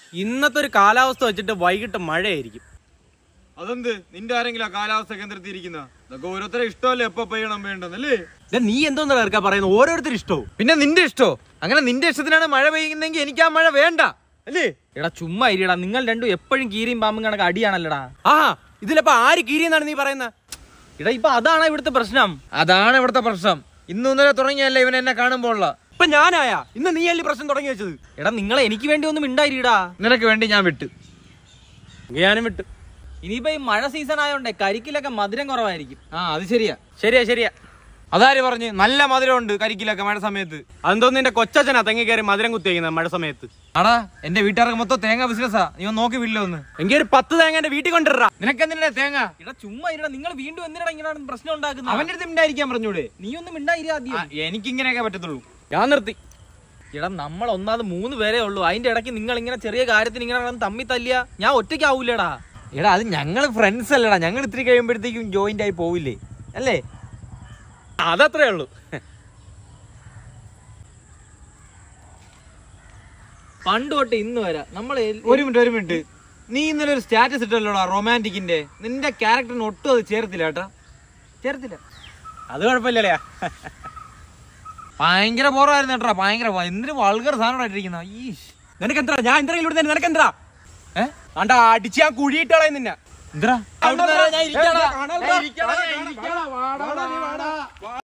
ഇന്നത്തെ ഒരു കാലാവസ്ഥ വെച്ചിട്ട് വൈകിട്ട് മഴയായിരിക്കും. അതെന്ത് നിന്റെ ആരെങ്കിലും കാലാവസ്ഥ കേന്ദ്രത്തിൽ ഇരിക്കുന്ന ഇതൊക്കെ ഓരോരുത്തരെ ഇഷ്ടമല്ലേ എപ്പോ പെയ്യണം വേണ്ടെന്നല്ലേ? നീ എന്തോന്നാ ഇറക്കാ പറയുന്നത്? ഓരോരുത്തരും ഇഷ്ടവും. പിന്നെ നിന്റെ ഇഷ്ടോ? അങ്ങനെ നിന്റെ ഇഷ്ടത്തിനാണ് മഴ പെയ്യുന്നെങ്കിൽ എനിക്ക് ആ മഴ വേണ്ട അല്ലേ? എടാ ചുമ്മാ ഇരിയടാ, നിങ്ങൾ രണ്ടും എപ്പോഴും കീരിയും പാമ്പും കണക്ക് അടിയാണല്ലടാ. ഇതിലപ്പോ ആര് കീരിയെന്നാണ് നീ പറയുന്നത്? എടാ ഇപ്പൊ അതാണ് ഇവിടുത്തെ പ്രശ്നം. അതാണ് ഇവിടുത്തെ പ്രശ്നം. ഇന്നലെ തുടങ്ങിയല്ലേ ഇവൻ എന്നെ കാണുമ്പോൾ. ഇപ്പൊ ഞാനായാ ഇന്ന് നീ അല്ലേ പ്രശ്നം തുടങ്ങി വെച്ചത്? എടാ നിങ്ങളെ എനിക്ക് വേണ്ടി ഒന്നും മിണ്ടായിരിടാ. നിനക്ക് വേണ്ടി ഞാൻ വിട്ടു. ഞാനും വിട്ടു. ഇനിയിപ്പോ ഈ മഴ സീസൺ ആയോണ്ടേ കരിക്കിലൊക്കെ മധുരം കുറവായിരിക്കും. അത് ശരിയാ. ശരിയാ. അതാര് പറഞ്ഞ്? നല്ല മധുരമുണ്ട് കരിക്കിലൊക്കെ മഴ സമയത്ത്. അതെന്തോ നിന്റെ കൊച്ചച്ഛനാ തെങ്ങി കയറി മധുരം കുത്തിവെക്കുന്നത് മഴ സമയത്ത്? ആടാ എന്റെ വീട്ടുകാർക്ക് മൊത്തം തേങ്ങ ബിസിനസ്സാ. നീ നോക്കി വില്ലോ ഒന്ന്. എങ്കിൽ ഒരു 10 തേങ്ങ എന്റെ വീട്ടിൽ കൊണ്ടുവരാ. നിനക്ക് എന്തിനാ തേങ്ങ? എടാ ചുമ്മാ ഇരടാ, നിങ്ങൾ വീണ്ടും എന്തിനാ ഇങ്ങനെ പ്രശ്നം ഉണ്ടാക്കുന്നത്? അവന്റെ അടുത്ത് മിണ്ടായിരിക്കാൻ പറഞ്ഞൂടെ? നീ ഒന്നും മിണ്ടായിരിക്കും. എനിക്ക് ഇങ്ങനെയൊക്കെ പറ്റത്തുള്ളൂ. ഞാൻ നിർത്തി. എടാ നമ്മൾ ഒന്നാമത് 3 പേരേ ഉള്ളൂ. അതിന്റെ ഇടയ്ക്ക് നിങ്ങൾ ഇങ്ങനെ ചെറിയ കാര്യത്തിന് ഇങ്ങനെ തമ്മി തല്ലിയാ ഞാൻ ഒറ്റയ്ക്കാവൂലേടാ. എടാ അത് ഞങ്ങള് ഫ്രണ്ട്സ് അല്ലടാ. ഞങ്ങൾ ഇത്തിരി കഴിയുമ്പോഴത്തേക്കും ജോയിന്റ് ആയി പോവില്ലേ അല്ലേ? അതത്രേ ഉള്ളൂ. പണ്ട് തൊട്ട് ഇന്ന് വരെ നമ്മൾ ഒരു മിനിറ്റ് നീ ഇന്നലെ ഒരു സ്റ്റാറ്റസ് ഇട്ടല്ലോടാ റൊമാൻറ്റിക്കിന്റെ. നിന്റെ ക്യാരക്ടറിന് ഒട്ടും അത് ചേർത്തില്ല കേട്ടാ. ചേർത്തില്ല. അത് കുഴപ്പമില്ലല്ലേ? ഭയങ്കര ബോറായിരുന്നു കേട്ടാ. ഭയങ്കര എന്തൊരു വൾഗർ സാധനമായിട്ടിരിക്കുന്ന. നിനക്കെന്താ? ഞാൻ എന്തെങ്കിലും നിനക്കെന്താ? അടിച്ച് ഞാൻ കുഴിയിട്ടളയും നിന്നെ. എന്താ